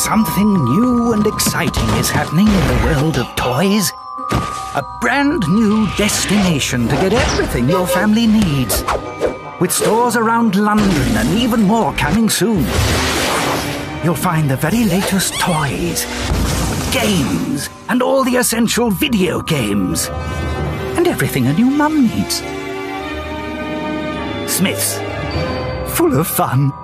Something new and exciting is happening in the world of toys. A brand new destination to get everything your family needs. With stores around London and even more coming soon. You'll find the very latest toys, games, and all the essential video games. And everything a new mum needs. Smith's. Full of fun.